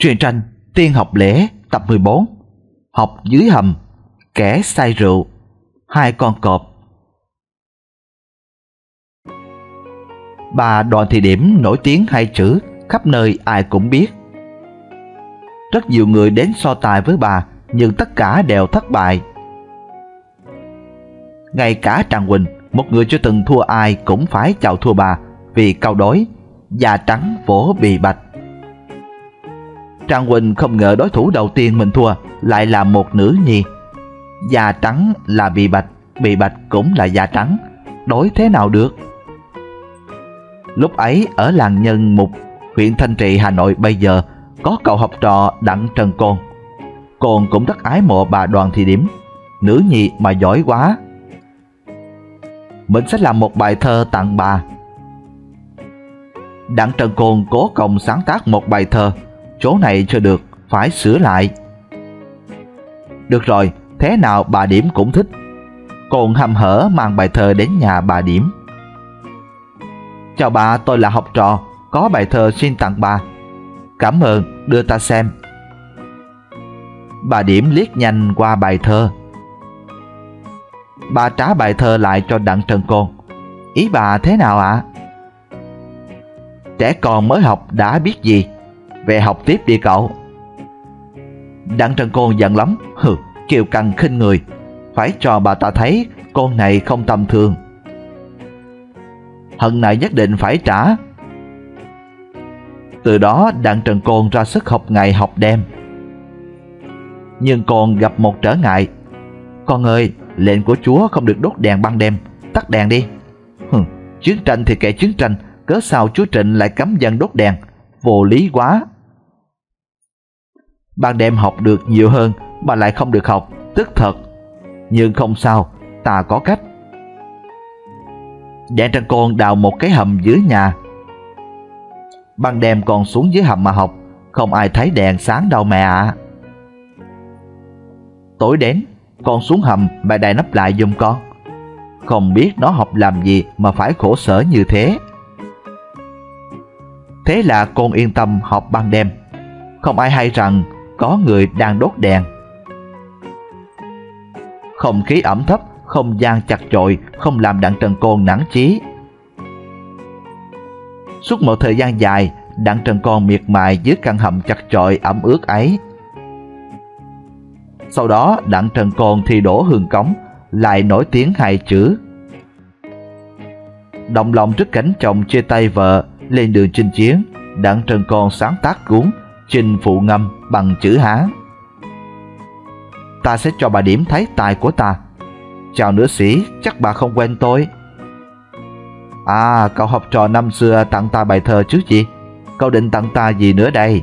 Truyện tranh Tiên học lễ tập 14. Học dưới hầm, kẻ say rượu, hai con cọp. Bà Đoàn Thị Điểm nổi tiếng hai chữ, khắp nơi ai cũng biết. Rất nhiều người đến so tài với bà, nhưng tất cả đều thất bại. Ngay cả Trang Huỳnh, một người chưa từng thua ai, cũng phải chào thua bà vì câu đối da trắng vỗ bì bạch. Trang Huỳnh không ngờ đối thủ đầu tiên mình thua lại là một nữ nhi. Da trắng là bì bạch cũng là da trắng, đối thế nào được? Lúc ấy ở làng Nhân Mục, huyện Thanh Trì, Hà Nội bây giờ, có cậu học trò Đặng Trần Côn. Côn cũng rất ái mộ bà Đoàn Thị Điểm, nữ nhi mà giỏi quá. Mình sẽ làm một bài thơ tặng bà. Đặng Trần Côn cố công sáng tác một bài thơ, chỗ này chưa được, phải sửa lại. Được rồi, thế nào bà Điểm cũng thích. Côn hăm hở mang bài thơ đến nhà bà Điểm. Chào bà, tôi là học trò, có bài thơ xin tặng bà. Cảm ơn, đưa ta xem. Bà Điểm liếc nhanh qua bài thơ. Bà trả bài thơ lại cho Đặng Trần Côn. Ý bà thế nào ạ? Trẻ con mới học đã biết gì, về học tiếp đi cậu. Đặng Trần Côn giận lắm. Kiêu căng khinh người, phải cho bà ta thấy con này không tầm thường. Hận này nhất định phải trả. Từ đó Đặng Trần Côn ra sức học ngày học đêm. Nhưng còn gặp một trở ngại. Con ơi, lệnh của chúa không được đốt đèn ban đêm, tắt đèn đi. Chiến tranh thì kệ chiến tranh, cớ sao chúa Trịnh lại cấm dân đốt đèn, vô lý quá. Ban đêm học được nhiều hơn mà lại không được học, tức thật. Nhưng không sao, ta có cách. Đặng Trần Côn đào một cái hầm dưới nhà. Ban đêm con xuống dưới hầm mà học, không ai thấy đèn sáng đâu mẹ ạ. Tối đến, con xuống hầm mẹ đậy nắp lại giùm con. Không biết nó học làm gì mà phải khổ sở như thế. Thế là con yên tâm học ban đêm. Không ai hay rằng có người đang đốt đèn. Không khí ẩm thấp, không gian chặt chội, không làm Đặng Trần Côn nản chí. Suốt một thời gian dài, Đặng Trần Côn miệt mài dưới căn hầm chặt chội ẩm ướt ấy. Sau đó Đặng Trần Côn thi đỗ hương cống, lại nổi tiếng hai chữ. Động lòng trước cảnh chồng chia tay vợ, lên đường chinh chiến, Đặng Trần Côn sáng tác cuốn Chinh Phụ Ngâm bằng chữ Hán. Ta sẽ cho bà Điểm thấy tài của ta. Chào nữ sĩ, chắc bà không quen tôi. À, cậu học trò năm xưa tặng ta bài thơ chứ gì? Cậu định tặng ta gì nữa đây?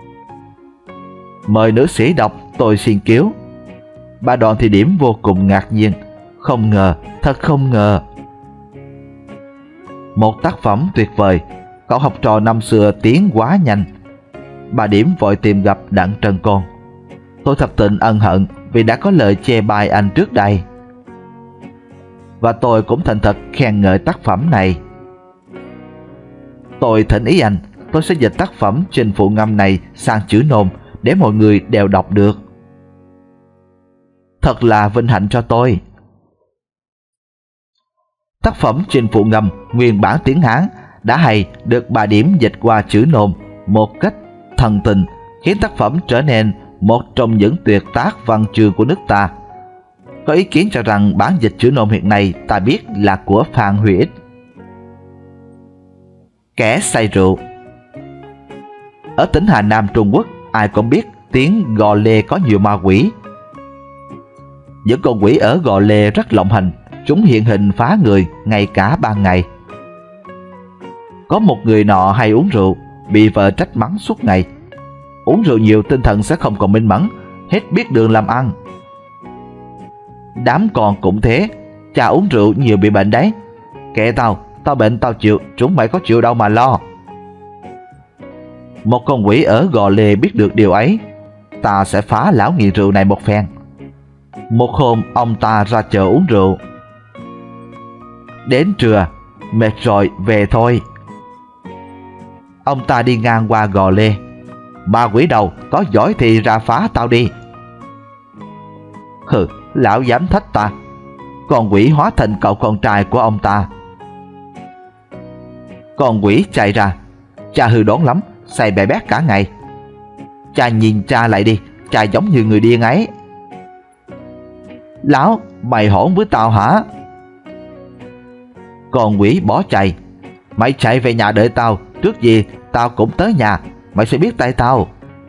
Mời nữ sĩ đọc, tôi xin cứu. Bà Đoàn Thị Điểm vô cùng ngạc nhiên. Không ngờ, thật không ngờ. Một tác phẩm tuyệt vời. Cậu học trò năm xưa tiến quá nhanh. Bà Điểm vội tìm gặp Đặng Trần Côn. Tôi thật tình ân hận vì đã có lời chê bai anh trước đây. Và tôi cũng thành thật khen ngợi tác phẩm này. Tôi thỉnh ý anh, tôi sẽ dịch tác phẩm Chinh Phụ Ngâm này sang chữ nôm để mọi người đều đọc được. Thật là vinh hạnh cho tôi. Tác phẩm Chinh Phụ Ngâm nguyên bản tiếng Hán đã hay được bà Điểm dịch qua chữ nôm một cách thần tình, khiến tác phẩm trở nên một trong những tuyệt tác văn chương của nước ta. Có ý kiến cho rằng bản dịch chữ nôm hiện nay ta biết là của Phan Huy Ích. Kẻ say rượu. Ở tỉnh Hà Nam, Trung Quốc, ai cũng biết tiếng Gò Lê có nhiều ma quỷ. Những con quỷ ở Gò Lê rất lộng hành, chúng hiện hình phá người ngay cả ban ngày. Có một người nọ hay uống rượu, bị vợ trách mắng suốt ngày. Uống rượu nhiều tinh thần sẽ không còn minh mẫn, hết biết đường làm ăn. Đám con cũng thế, cha uống rượu nhiều bị bệnh đấy. Kệ tao bệnh tao chịu, chúng mày có chịu đâu mà lo. Một con quỷ ở Gò Lê biết được điều ấy. Ta sẽ phá lão nghiện rượu này một phen. Một hôm ông ta ra chợ uống rượu. Đến trưa, mệt rồi về thôi. Ông ta đi ngang qua Gò Lê. Ma quỷ đâu, có giỏi thì ra phá tao đi. Hừ, lão dám thách ta. Con quỷ hóa thành cậu con trai của ông ta. Con quỷ chạy ra. Cha hư đốn lắm, xài bè bét cả ngày. Cha nhìn cha lại đi, cha giống như người điên ấy. Lão, mày hỗn với tao hả? Con quỷ bỏ chạy. Mày chạy về nhà đợi tao, trước gì tao cũng tới nhà, mày sẽ biết tại tao.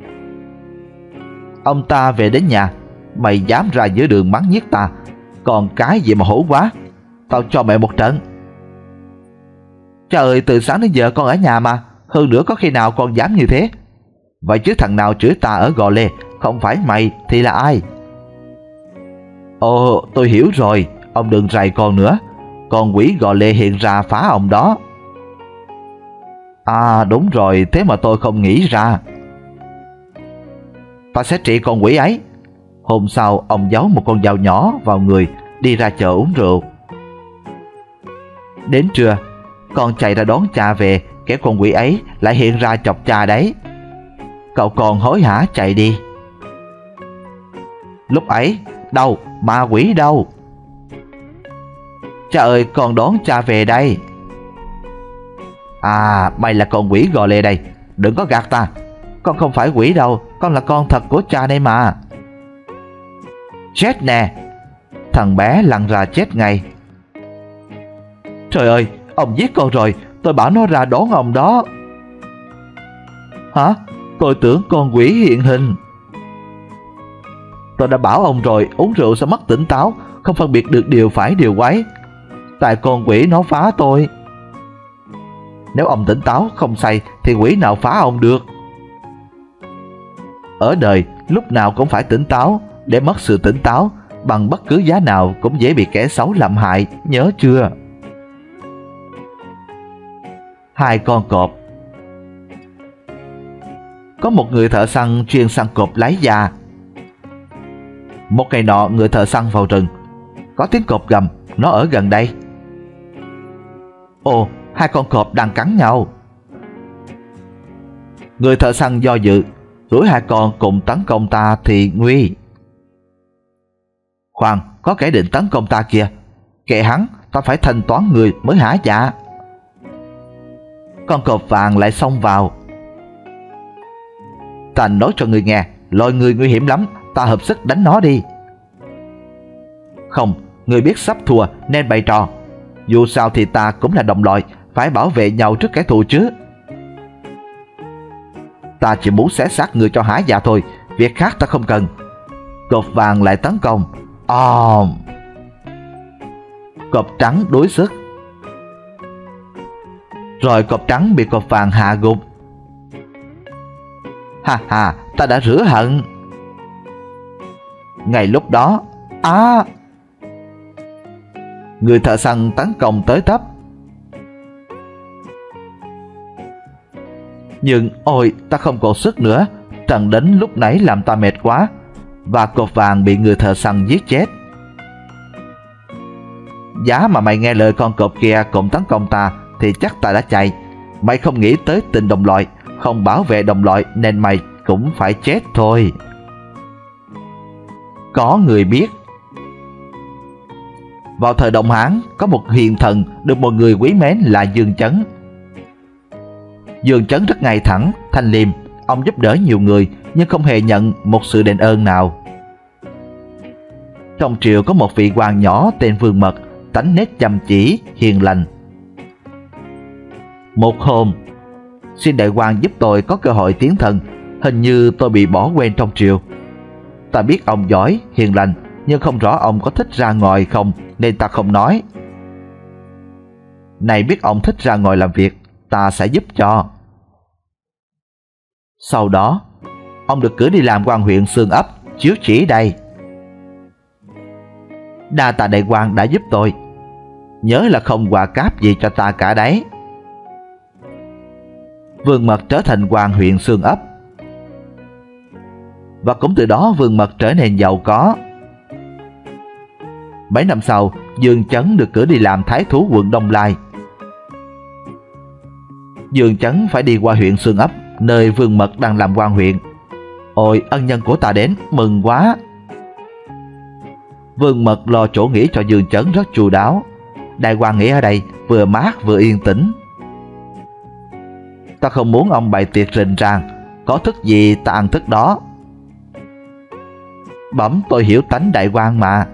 Ông ta về đến nhà. Mày dám ra giữa đường mắng nhiếc ta, còn cái gì mà hổ quá. Tao cho mày một trận. Trời ơi, từ sáng đến giờ con ở nhà mà, hơn nữa có khi nào con dám như thế? Vậy chứ thằng nào chửi ta ở Gò Lê không phải mày thì là ai? Ồ, tôi hiểu rồi, ông đừng rầy con nữa. Con quỷ Gò Lê hiện ra phá ông đó. À đúng rồi, thế mà tôi không nghĩ ra. Ta sẽ trị con quỷ ấy. Hôm sau ông giấu một con dao nhỏ vào người, đi ra chợ uống rượu. Đến trưa, con chạy ra đón cha về, kẻo con quỷ ấy lại hiện ra chọc cha đấy. Cậu còn hối hả chạy đi. Lúc ấy, đâu, ma quỷ đâu? Cha ơi, con đón cha về đây. À, mày là con quỷ Gò Lê đây, đừng có gạt ta. Con không phải quỷ đâu, con là con thật của cha đây mà. Chết nè. Thằng bé lăn ra chết ngay. Trời ơi, ông giết con rồi, tôi bảo nó ra đón ông đó. Hả? Tôi tưởng con quỷ hiện hình. Tôi đã bảo ông rồi, uống rượu sẽ mất tỉnh táo, không phân biệt được điều phải điều quấy. Tại con quỷ nó phá tôi. Nếu ông tỉnh táo không say thì quỷ nào phá ông được? Ở đời lúc nào cũng phải tỉnh táo. Để mất sự tỉnh táo bằng bất cứ giá nào cũng dễ bị kẻ xấu làm hại, nhớ chưa? Hai con cọp. Có một người thợ săn chuyên săn cọp lái da. Một ngày nọ, người thợ săn vào rừng. Có tiếng cọp gầm, nó ở gần đây. Ồ, hai con cọp đang cắn nhau. Người thợ săn do dự, rủi hai con cùng tấn công ta thì nguy. Khoan, có kẻ định tấn công ta kìa. Kệ hắn, ta phải thanh toán người mới hả dạ. Con cọp vàng lại xông vào. Ta nói cho người nghe, loài người nguy hiểm lắm, ta hợp sức đánh nó đi. Không, người biết sắp thua nên bày trò. Dù sao thì ta cũng là đồng loại, phải bảo vệ nhau trước kẻ thù chứ. Ta chỉ muốn xé xác người cho hả dạ thôi, việc khác ta không cần. Cọp vàng lại tấn công. Cọp trắng đuối sức. Rồi cọp trắng bị cọp vàng hạ gục. Ha ha, ta đã rửa hận. Ngay lúc đó, người thợ săn tấn công tới tấp. Nhưng ôi, ta không còn sức nữa. Trận đánh lúc nãy làm ta mệt quá. Và cọp vàng bị người thợ săn giết chết. Giá mà mày nghe lời con cọp kia cùng tấn công ta thì chắc ta đã chạy. Mày không nghĩ tới tình đồng loại, không bảo vệ đồng loại nên mày cũng phải chết thôi. Có người biết. Vào thời Đông Hán, có một hiền thần được một người quý mến là Dương Chấn. Dương Chấn rất ngay thẳng, thanh liêm. Ông giúp đỡ nhiều người nhưng không hề nhận một sự đền ơn nào. Trong triều có một vị quan nhỏ tên Vương Mật, tánh nết chăm chỉ, hiền lành. Một hôm, xin đại quan giúp tôi có cơ hội tiến thân, hình như tôi bị bỏ quên trong triều. Ta biết ông giỏi, hiền lành, nhưng không rõ ông có thích ra ngoài không nên ta không nói. Này biết ông thích ra ngoài làm việc, ta sẽ giúp cho. Sau đó, ông được cử đi làm quan huyện Xương Ấp, chiếu chỉ đây. Đa tạ đại quan đã giúp tôi. Nhớ là không quà cáp gì cho ta cả đấy. Vương Mật trở thành quan huyện Xương Ấp. Và cũng từ đó Vương Mật trở nên giàu có. Mấy năm sau, Dương Chấn được cử đi làm thái thú quận Đông Lai. Dương Chấn phải đi qua huyện Xương Ấp nơi Vương Mật đang làm quan huyện. Ôi, ân nhân của ta đến, mừng quá. Vương Mật lo chỗ nghỉ cho Dương Chấn rất chu đáo. Đại quan nghỉ ở đây vừa mát vừa yên tĩnh. Ta không muốn ông bày tiệc rình rang, có thức gì ta ăn thức đó. Bẩm, tôi hiểu tánh đại quan mà.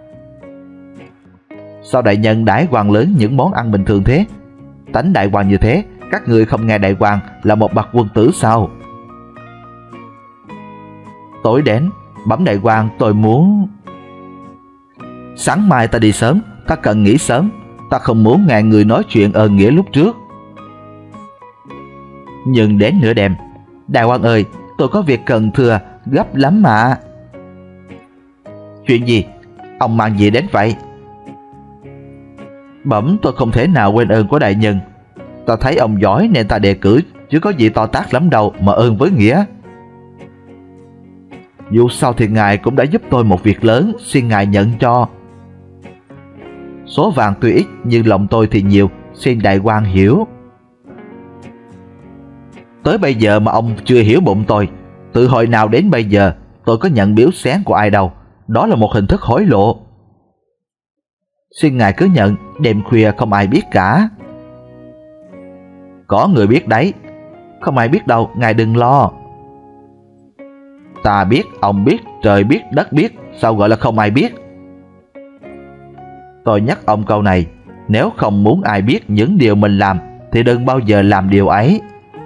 Sao đại nhân đãi quan lớn những món ăn bình thường thế? Tánh đại quan như thế, các người không nghe đại quan là một bậc quân tử sao? Tối đến, bẩm đại quan, tôi muốn... Sáng mai ta đi sớm, ta cần nghỉ sớm. Ta không muốn nghe người nói chuyện ơn nghĩa lúc trước. Nhưng đến nửa đêm, đại quan ơi, tôi có việc cần thưa, gấp lắm mà. Chuyện gì? Ông mang gì đến vậy? Bẩm, tôi không thể nào quên ơn của đại nhân. Ta thấy ông giỏi nên ta đề cử, chứ có gì to tát lắm đâu mà ơn với nghĩa. Dù sao thì ngài cũng đã giúp tôi một việc lớn, xin ngài nhận cho. Số vàng tuy ít nhưng lòng tôi thì nhiều, xin đại quan hiểu. Tới bây giờ mà ông chưa hiểu bụng tôi. Từ hồi nào đến bây giờ tôi có nhận biếu xén của ai đâu. Đó là một hình thức hối lộ. Xin ngài cứ nhận, đêm khuya không ai biết cả. Có người biết đấy. Không ai biết đâu, ngài đừng lo. Ta biết, ông biết, trời biết, đất biết, sao gọi là không ai biết? Tôi nhắc ông câu này, nếu không muốn ai biết những điều mình làm thì đừng bao giờ làm điều ấy.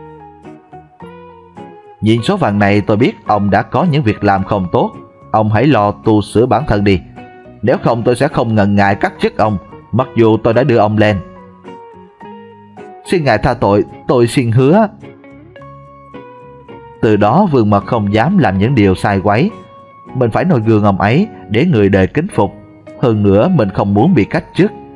Nhìn số vàng này tôi biết ông đã có những việc làm không tốt. Ông hãy lo tu sửa bản thân đi. Nếu không tôi sẽ không ngần ngại cắt chức ông, mặc dù tôi đã đưa ông lên. Xin ngài tha tội, tôi xin hứa. Từ đó Vương Mật không dám làm những điều sai quấy. Mình phải noi gương ông ấy để người đời kính phục. Hơn nữa mình không muốn bị cách chức.